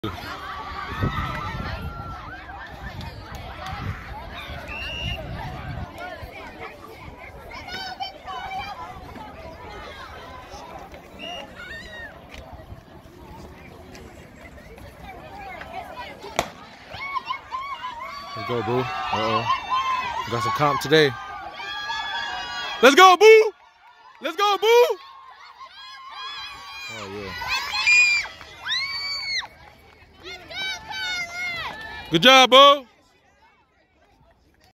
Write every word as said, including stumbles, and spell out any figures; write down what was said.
Let's go, Boo. Uh-oh. Got some comp today. Let's go, Boo! Let's go, Boo! Oh, yeah. Good job, Boo!